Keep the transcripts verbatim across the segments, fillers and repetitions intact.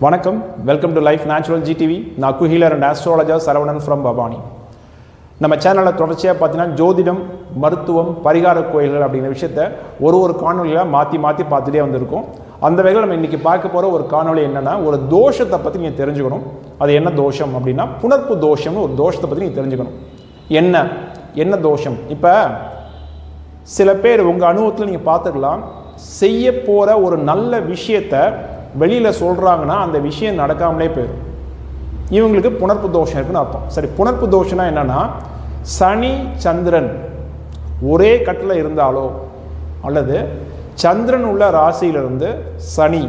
வணக்கம், welcome to life natural GTV. நான் healer and astrologer Saravanan from Bhavani. நம்ம சேனலில் தொடர்ச்சியாக பார்த்தீங்கன்னா ஜோதிடம், மருத்துவம், பரிகார கோயில்கள் அப்படிங்கிற விஷயத்த ஒரு ஒரு காணொலியில் மாற்றி மாற்றி பார்த்துட்டே வந்திருக்கோம். அந்த வகையில் நம்ம இன்றைக்கி பார்க்க போகிற ஒரு காணொலி என்னென்னா, ஒரு தோஷத்தை பற்றி நீங்கள் தெரிஞ்சுக்கணும். அது என்ன தோஷம் அப்படின்னா, புணர்ப்பு தோஷம்னு ஒரு தோஷத்தை பற்றி நீங்கள் தெரிஞ்சுக்கணும். என்ன என்ன தோஷம்? இப்போ சில பேர் உங்கள் அனுபவத்தில் நீங்கள் பார்த்துக்கலாம், செய்ய போகிற ஒரு நல்ல விஷயத்தை வெளியில் சொல்கிறாங்கன்னா அந்த விஷயம் நடக்காமலே போயிடும். இவங்களுக்கு புணர்ப்பு தோஷம் இருக்குன்னு அர்த்தம். சரி, புணர்ப்பு தோஷம்னா என்னென்னா, சனி சந்திரன் ஒரே கட்டில் இருந்தாலோ அல்லது சந்திரன் உள்ள ராசியிலிருந்து சனி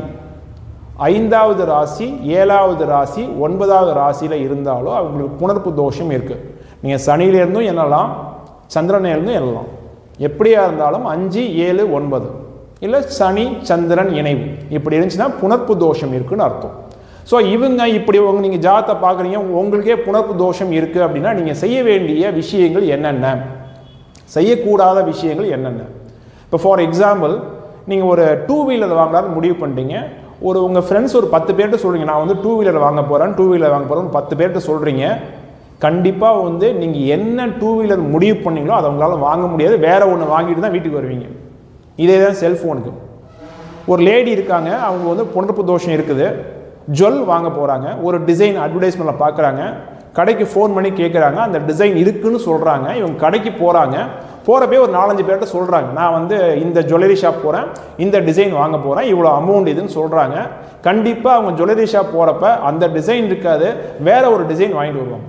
ஐந்தாவது ராசி, ஏழாவது ராசி, ஒன்பதாவது ராசியில் இருந்தாலோ அவங்களுக்கு புணர்ப்பு தோஷம் இருக்குது. நீங்கள் சனியிலேருந்தும் எண்ணலாம், சந்திரனிலிருந்தும் எண்ணலாம். எப்படியா இருந்தாலும் அஞ்சு ஏழு ஒன்பது இல்லை சனி சந்திரன் இணைவு இப்படி இருந்துச்சுன்னா புணர்ப்பு தோஷம் இருக்குன்னு அர்த்தம். ஸோ இவங்க இப்படி உங்க நீங்கள் ஜாதத்தை பார்க்குறீங்க, உங்களுக்கே புணர்ப்பு தோஷம் இருக்குது அப்படின்னா நீங்கள் செய்ய வேண்டிய விஷயங்கள் என்னென்ன, செய்யக்கூடாத விஷயங்கள் என்னென்ன. இப்போ ஃபார் எக்ஸாம்பிள், நீங்கள் ஒரு டூ வீலர் வாங்கலாம்னு முடிவு பண்ணிட்டீங்க. ஒரு உங்கள் ஃப்ரெண்ட்ஸ் ஒரு பத்து பேர்கிட்ட சொல்கிறீங்க, நான் வந்து டூ வீலர் வாங்க போகிறேன் டூ வீலர் வாங்க போகிறேன்னு பத்து பேர்கிட்ட சொல்கிறீங்க. கண்டிப்பாக வந்து நீங்கள் என்ன டூ வீலர் முடிவு பண்ணீங்களோ அதை உங்களால் வாங்க முடியாது. வேறு ஒன்று வாங்கிட்டு தான் வீட்டுக்கு வருவீங்க. இதே தான் செல்ஃபோனுக்கு. ஒரு லேடி இருக்காங்க, அவங்க வந்து புணர்ப்பு தோஷம் இருக்குது, ஜுவல் வாங்க போகிறாங்க. ஒரு டிசைன் அட்வர்டைஸ்மெண்ட்டில் பார்க்குறாங்க, கடைக்கு ஃபோன் பண்ணி கேட்குறாங்க, அந்த டிசைன் இருக்குதுன்னு சொல்கிறாங்க. இவங்க கடைக்கு போகிறாங்க, போகிறப்பே ஒரு நாலஞ்சு பேர்கிட்ட சொல்கிறாங்க, நான் வந்து இந்த ஜுவல்லரி ஷாப் போகிறேன், இந்த டிசைன் வாங்க போகிறேன், இவ்வளோ அமௌண்ட் இதுன்னு சொல்கிறாங்க. கண்டிப்பாக அவங்க ஜுவல்லரி ஷாப் போகிறப்ப அந்த டிசைன் இருக்காது, வேறு ஒரு டிசைன் வாங்கிட்டு வருவாங்க.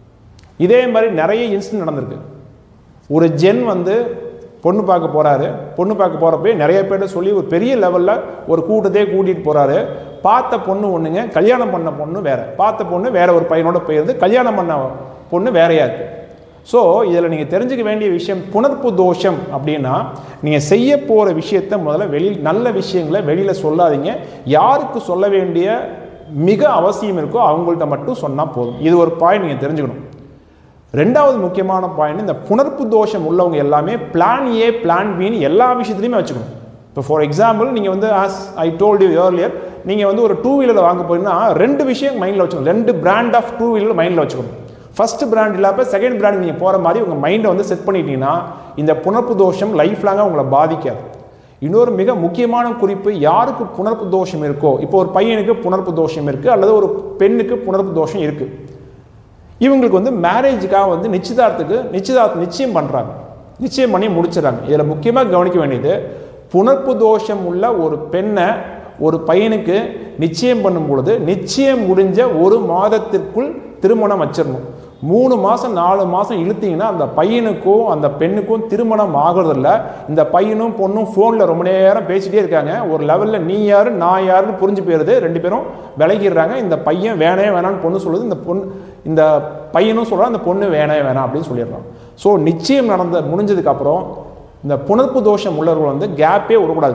இதே மாதிரி நிறைய இன்சிடென்ட் நடந்திருக்கு. ஒரு ஜென் வந்து பொண்ணு பார்க்க போகிறாரு. பொண்ணு பார்க்க போகிறப்பே நிறைய பேர்ட்ட சொல்லி ஒரு பெரிய லெவலில் ஒரு கூட்டத்தையே கூட்டிகிட்டு போகிறாரு. பார்த்த பொண்ணு ஒன்றுங்க, கல்யாணம் பண்ண பொண்ணு வேறு. பார்த்த பொண்ணு வேறு ஒரு பையனோட போயிருந்து, கல்யாணம் பண்ண பொண்ணு வேறையாக இருக்குது. ஸோ இதில் நீங்கள் தெரிஞ்சுக்க வேண்டிய விஷயம், புணர்ப்பு தோஷம் அப்படின்னா நீங்கள் செய்ய போகிற விஷயத்தை முதல்ல வெளியில் நல்ல விஷயங்களை வெளியில் சொல்லாதீங்க. யாருக்கு சொல்ல வேண்டிய மிக அவசியம் இருக்கோ அவங்கள்ட்ட மட்டும் சொன்னால் போதும். இது ஒரு பாயிண்ட் நீங்கள் தெரிஞ்சுக்கணும். ரெண்டாவது முக்கியமான பாயிண்ட், இந்த புணர்ப்பு தோஷம் உள்ளவங்க எல்லாமே பிளான் ஏ பிளான் பின்னு எல்லா விஷயத்துலையுமே வச்சுக்கணும். இப்போ ஃபார் எக்ஸாம்பிள், நீங்கள் வந்து as I told you earlier, நீங்கள் வந்து ஒரு டூ வீலர் வாங்க போறீங்கன்னா ரெண்டு விஷயம் மைண்டில் வச்சுக்கணும். ரெண்டு பிராண்ட் ஆஃப் டூ வீலர் மைண்டில் வச்சுக்கணும். ஃபர்ஸ்ட் பிராண்ட் இல்லாமல் செகண்ட் பிராண்ட் நீங்கள் போகிற மாதிரி உங்கள் மைண்டை வந்து செட் பண்ணிட்டீங்கன்னா இந்த புணர்ப்பு தோஷம் லைஃப் லாங்காக உங்களை பாதிக்காது. இன்னொரு மிக முக்கியமான குறிப்பு, யாருக்கு புணர்ப்பு தோஷம் இருக்கோ, இப்போ ஒரு பையனுக்கு புணர்ப்பு தோஷம் இருக்குது அல்லது ஒரு பெண்ணுக்கு புணர்ப்பு தோஷம் இருக்குது, இவங்களுக்கு வந்து மேரேஜுக்காக வந்து நிச்சயதார்த்துக்கு நிச்சயதார்த்தம் நிச்சயம் பண்ணுறாங்க, நிச்சயம் பண்ணி முடிச்சிடறாங்க. இதில் முக்கியமாக கவனிக்க வேண்டியது, புணர்ப்பு தோஷம் உள்ள ஒரு பெண்ணை ஒரு பையனுக்கு நிச்சயம் பண்ணும் பொழுது நிச்சயம் முடிஞ்ச ஒரு மாதத்திற்குள் திருமணம் வச்சிடணும். மூணு மாதம் நாலு மாதம் இழுத்தீங்கன்னா அந்த பையனுக்கும் அந்த பெண்ணுக்கும் திருமணம் ஆகிறதில்ல. இந்த பையனும் பொண்ணும் ஃபோனில் ரொம்ப நேரம் பேசிகிட்டே இருக்காங்க. ஒரு லெவலில் நீ யார் நான் யாருன்னு புரிஞ்சு போயிடுது, ரெண்டு பேரும் விலகிடுறாங்க. இந்த பையன் வேணே வேணான்னு பொண்ணு சொல்லுது, இந்த பொண்ணு இந்த பையனும் சொல்கிறான், இந்த பொண்ணு வேணே வேணாம் அப்படின்னு சொல்லிடுறான். ஸோ நிச்சயம் நடந்த முடிஞ்சதுக்கப்புறம் இந்த புணர்ப்பு தோஷம் உள்ளவர்கள் வந்து கேப்பே விடக்கூடாது,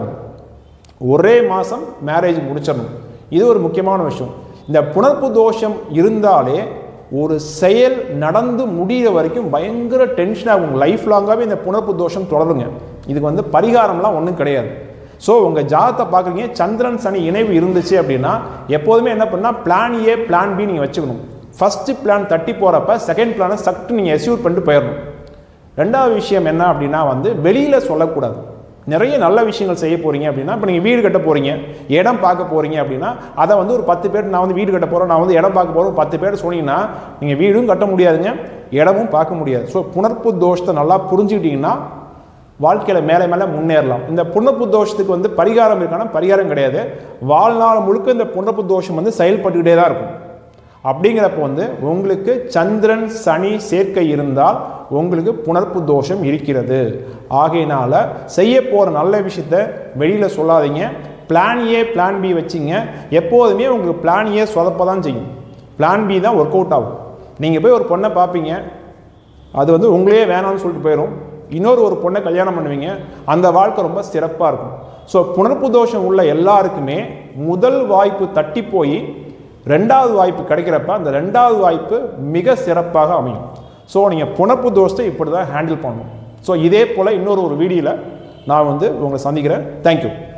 ஒரே மாதம் மேரேஜ் முடிச்சிடணும். இது ஒரு முக்கியமான விஷயம். இந்த புணர்ப்பு தோஷம் இருந்தாலே ஒரு செயல் நடந்து முடிகிற வரைக்கும் பயங்கர டென்ஷனாக உங்கள் லைஃப் லாங்காகவே இந்த புணர்ப்பு தோஷம் தொடருங்க. இதுக்கு வந்து பரிகாரம்லாம் ஒன்றும் கிடையாது. ஸோ உங்கள் ஜாதத்தை பார்க்குறீங்க, சந்திரன் சனி இணைவு இருந்துச்சு அப்படின்னா எப்போதுமே என்ன பண்ணால் பிளான் ஏ பிளான் பி நீங்கள் வச்சுக்கணும். ஃபஸ்ட்டு பிளான் தட்டி போகிறப்ப செகண்ட் பிளானை சட்டு நீங்கள் எஸ்யூர் பண்ணிட்டு போயிடணும். ரெண்டாவது விஷயம் என்ன அப்படின்னா வந்து வெளியில் சொல்லக்கூடாது. நிறைய நல்ல விஷயங்கள் செய்ய போகிறீங்க அப்படின்னா, இப்போ நீங்கள் வீடு கட்ட போகிறீங்க, இடம் பார்க்க போகிறீங்க அப்படின்னா அதை வந்து ஒரு பத்து பேர் நான் வந்து வீடு கட்ட போகிறோம், நான் வந்து இடம் பார்க்க போகிறோம் பத்து பேர் சொன்னீங்கன்னா நீங்கள் வீடும் கட்ட முடியாதுங்க, இடமும் பார்க்க முடியாது. ஸோ புணர்ப்பு தோஷத்தை நல்லா புரிஞ்சுக்கிட்டிங்கன்னா வாழ்க்கையில் மேலே மேலே முன்னேறலாம். இந்த புணர்ப்பு தோஷத்துக்கு வந்து பரிகாரம் இருக்கானா, பரிகாரம் கிடையாது. வாழ்நாள் முழுக்க இந்த புணர்ப்பு தோஷம் வந்து செயல்பட்டுக்கிட்டே தான் இருக்கும். அப்படிங்கிறப்ப வந்து உங்களுக்கு சந்திரன் சனி சேர்க்கை இருந்தால் உங்களுக்கு புணர்ப்பு தோஷம் இருக்கிறது. ஆகையினால செய்ய போகிற நல்ல விஷயத்த வெளியில் சொல்லாதீங்க. பிளான் ஏ பிளான் பி வச்சிங்க. எப்போதுமே உங்களுக்கு பிளான் ஏ சொதப்ப தான் செய்யும், பிளான் பி தான் ஒர்க் அவுட் ஆகும். நீங்கள் போய் ஒரு பொண்ணை பார்ப்பீங்க, அது வந்து உங்களே வேணாம்னு சொல்லிட்டு போயிடும். இன்னொரு ஒரு பொண்ணை கல்யாணம் பண்ணுவீங்க, அந்த வாழ்க்கை ரொம்ப சிறப்பாக இருக்கும். ஸோ புணர்ப்பு தோஷம் உள்ள எல்லாருக்குமே முதல் வாய்ப்பு தட்டி போய் ரெண்டாவது வாய்ப்பு கிடைக்கிறப்ப அந்த ரெண்டாவது வாய்ப்பு மிக சிறப்பாக அமையும். ஸோ நீங்கள் புணர்ப்பு தோஷத்தை இப்படி தான் ஹேண்டில் பண்ணணும். ஸோ இதே போல் இன்னொரு ஒரு வீடியோவில் நான் வந்து உங்களை சந்திக்கிறேன். தேங்க்யூ.